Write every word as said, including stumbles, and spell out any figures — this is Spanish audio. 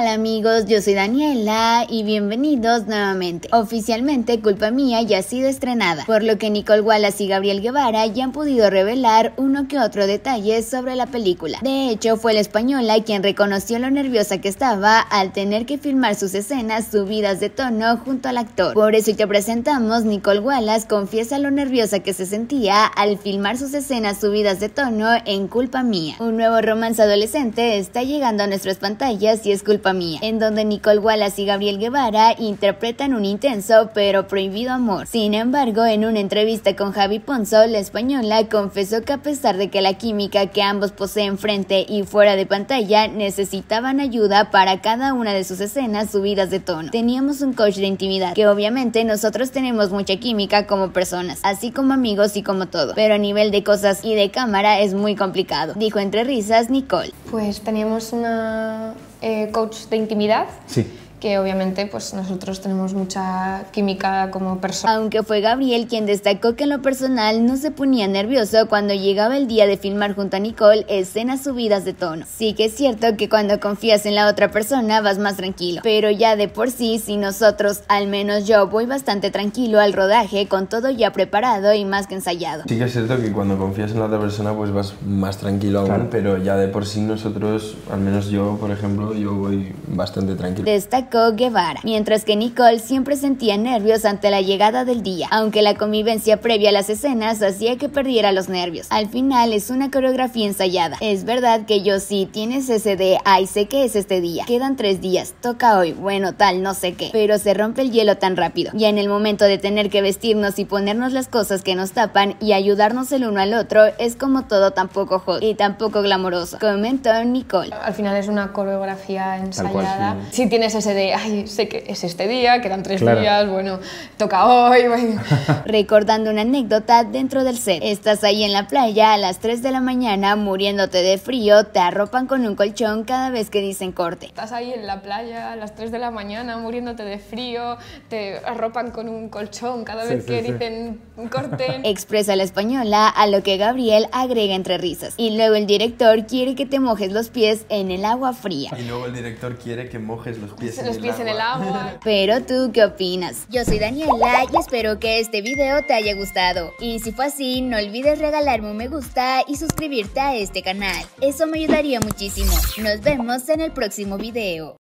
Hola amigos, yo soy Daniela y bienvenidos nuevamente. Oficialmente Culpa Mía ya ha sido estrenada, por lo que Nicole Wallace y Gabriel Guevara ya han podido revelar uno que otro detalle sobre la película. De hecho, fue la española quien reconoció lo nerviosa que estaba al tener que filmar sus escenas subidas de tono junto al actor. Por eso te presentamos, Nicole Wallace confiesa lo nerviosa que se sentía al filmar sus escenas subidas de tono en Culpa Mía. Un nuevo romance adolescente está llegando a nuestras pantallas y es Culpa Mía, en donde Nicole Wallace y Gabriel Guevara interpretan un intenso pero prohibido amor. Sin embargo, en una entrevista con Javi Ponzo, la española confesó que a pesar de que la química que ambos poseen frente y fuera de pantalla necesitaban ayuda para cada una de sus escenas subidas de tono. Teníamos un coach de intimidad, que obviamente nosotros tenemos mucha química como personas, así como amigos y como todo, pero a nivel de cosas y de cámara es muy complicado, dijo entre risas Nicole. Pues teníamos una eh, coach de intimidad. Sí. Que obviamente pues nosotros tenemos mucha química como personas. Aunque fue Gabriel quien destacó que en lo personal no se ponía nervioso cuando llegaba el día de filmar junto a Nicole escenas subidas de tono. Sí que es cierto que cuando confías en la otra persona vas más tranquilo, pero ya de por sí, si nosotros, al menos yo, voy bastante tranquilo al rodaje con todo ya preparado y más que ensayado. Sí que es cierto que cuando confías en la otra persona pues vas más tranquilo aún, claro. Pero ya de por sí nosotros, al menos yo, por ejemplo, yo voy bastante tranquilo. Destacó Guevara, mientras que Nicole siempre sentía nervios ante la llegada del día, aunque la convivencia previa a las escenas hacía que perdiera los nervios. Al final es una coreografía ensayada. Es verdad que yo sí tienes ese de, ay, sé que es este día, quedan tres días, toca hoy, bueno tal, no sé qué, pero se rompe el hielo tan rápido. Ya en el momento de tener que vestirnos y ponernos las cosas que nos tapan y ayudarnos el uno al otro, es como todo tan poco hot y tan poco glamoroso, comentó Nicole. Al final es una coreografía ensayada. Cual, sí. Si tienes ese de ay, sé que es este día, quedan tres claro. días, bueno, toca hoy. Bueno. Recordando una anécdota dentro del set. Estás ahí en la playa a las tres de la mañana muriéndote de frío, te arropan con un colchón cada vez que dicen corte. Estás ahí en la playa a las tres de la mañana muriéndote de frío, te arropan con un colchón cada vez sí, que sí, dicen sí. corte. Expresa la española, a lo que Gabriel agrega entre risas. Y luego el director quiere que te mojes los pies en el agua fría. Y luego el director quiere que mojes los pies en los pies en el agua. Pero tú, ¿qué opinas? Yo soy Daniela y espero que este video te haya gustado. Y si fue así, no olvides regalarme un me gusta y suscribirte a este canal. Eso me ayudaría muchísimo. Nos vemos en el próximo video.